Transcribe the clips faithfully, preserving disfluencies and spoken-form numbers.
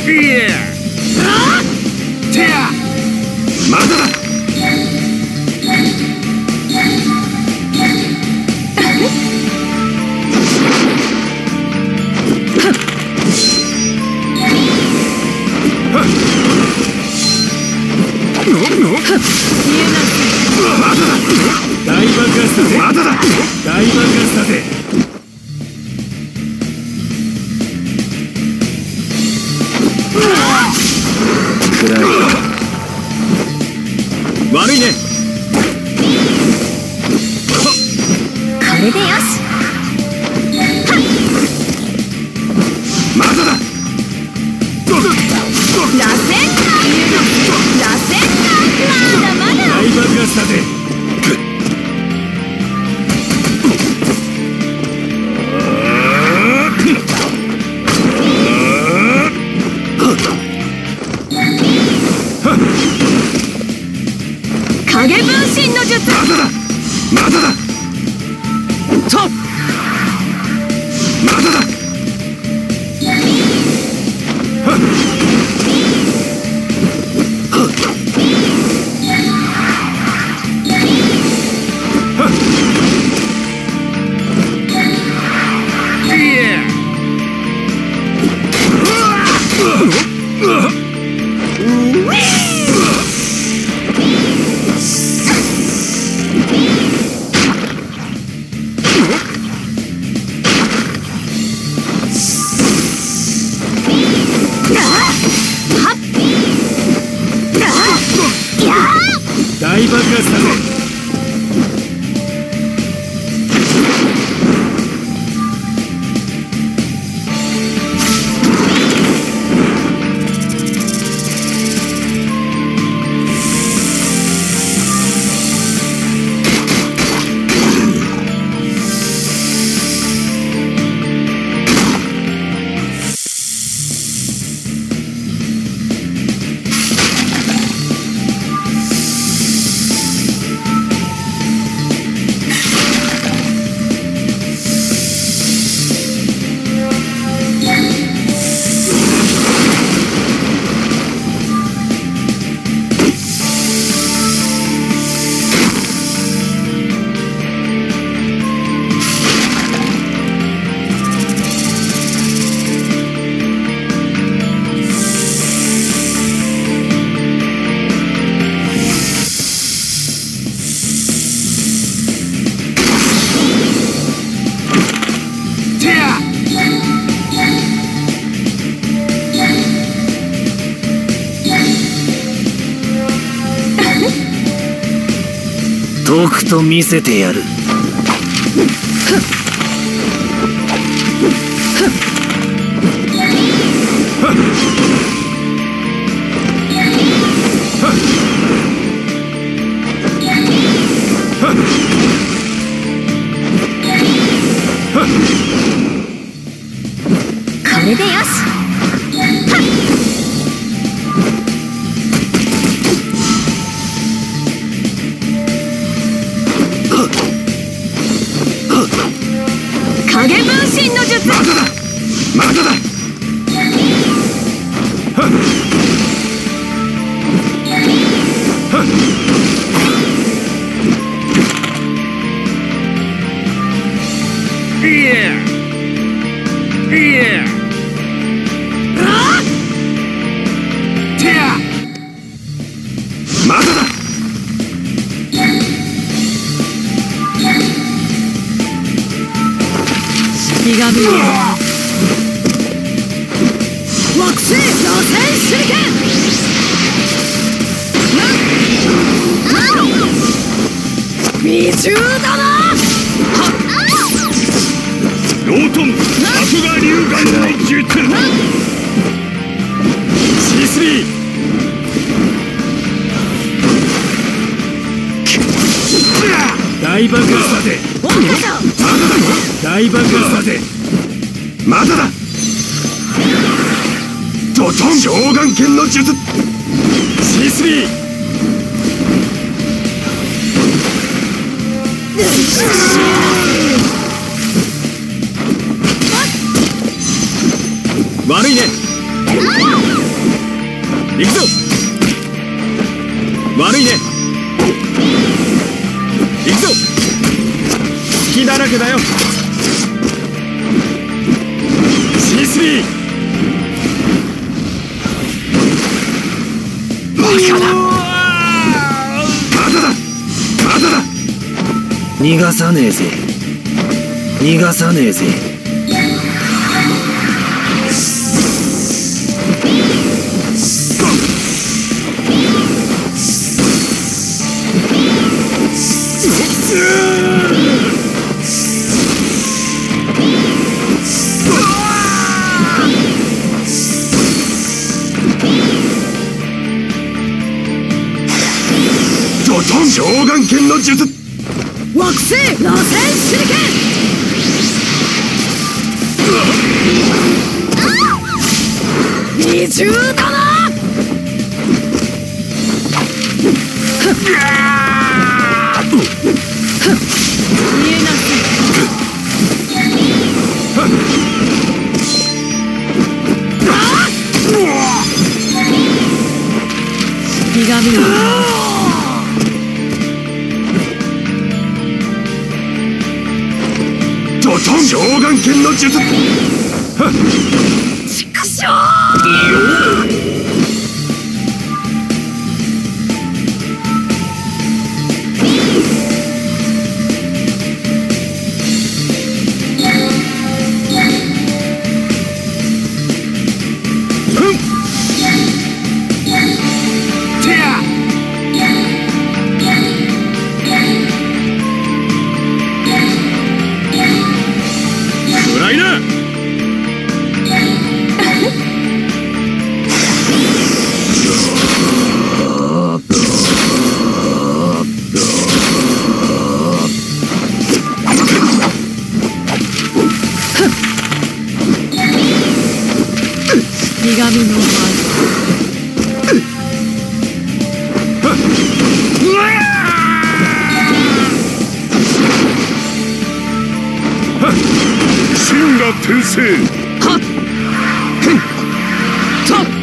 まだだ。大爆発だぜ。まだだ。大爆発だぜ。暗い。悪いね。 これでよし。 まだだ。 螺旋だ。螺旋だ。まだまだ。 大爆発だぜ。 影分身の術。 まだだ。まだだ。と。まだだ。大爆発だぜ。とくと見せてやる。 これでよし。影分身の術。 まだだ。まだだ。いやいや。てや。まだだ。 式神よ。惑星螺旋手裏剣。未中だな。 ロートン爆芽流眼の術。シスリー。大爆発だぜ。大爆発だぜ。まだだ。ドトン上眼剣の術。シスリー。悪いね。 行くぞ。悪いね。行くぞ。隙だらけだよ。 シースリー。 バカだ。まだだまだだ。逃がさねえぜ逃がさねえぜ。召喚剣の術。 惑星螺旋手裏剣。二重だな。見えなくひがみを召喚剣の術。 畜生。 暗いな。 ひがみの舞。 真が転生。 はっとは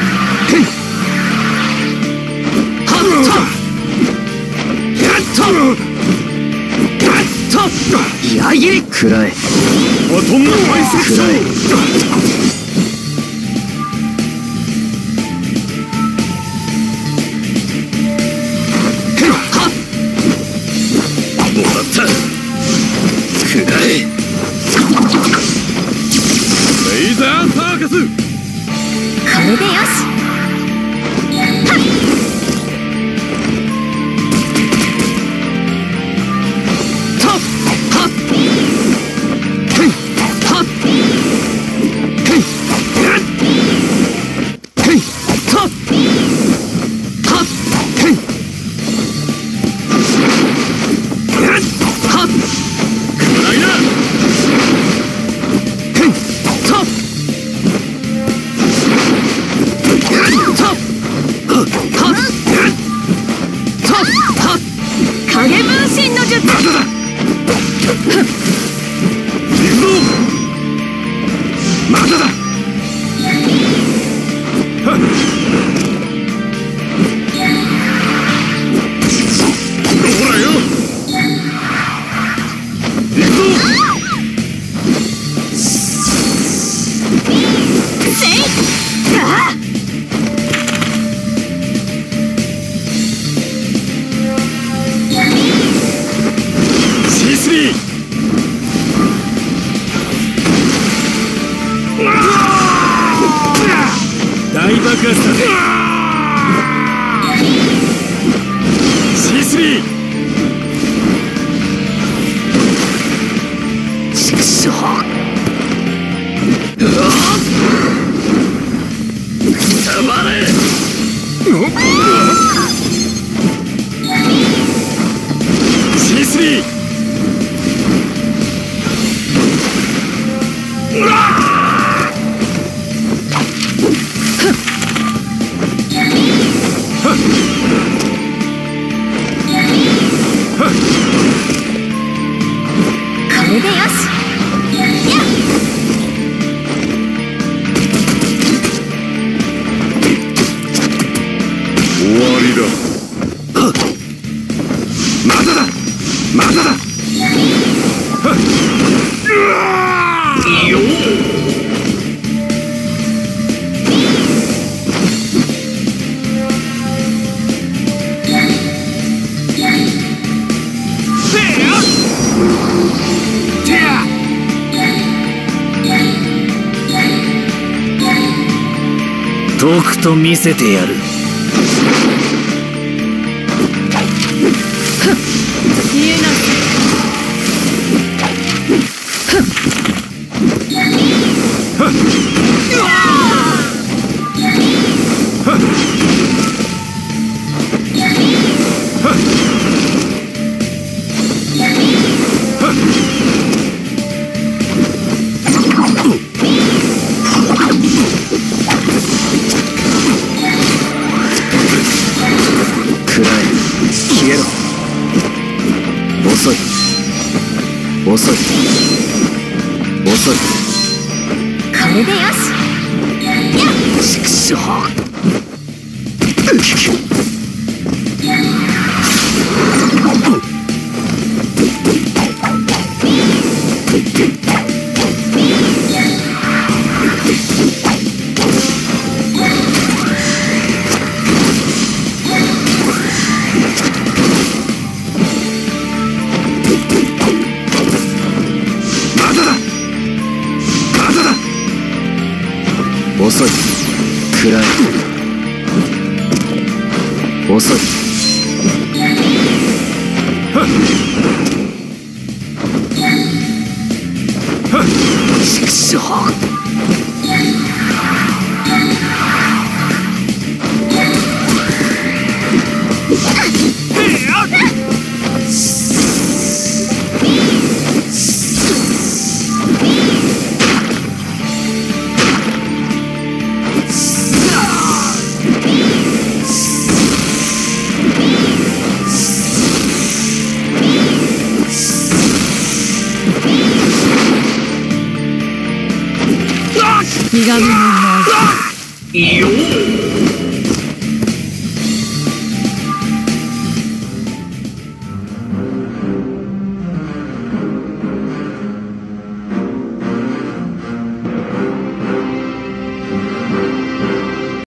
っとやっとやっとやぎりくらえ。バトンの排泄症。もらった。くらえ。レイザーサーカス。 これでよし。影分身の術。 まだだ。行くぞ。まだだ。ほらよ。行くぞ。 せい。ああ。 シースリー。大爆発だぜ。シースリー。 畜生。 たまれ。シースリー。 これでよし。やっまだだ。よっ。とくと見せてやる。 消えなさい。 遅い遅い遅い。 これでよし。 畜生。遅い。暗い。遅い。畜生。 ひがみのない。 よっ。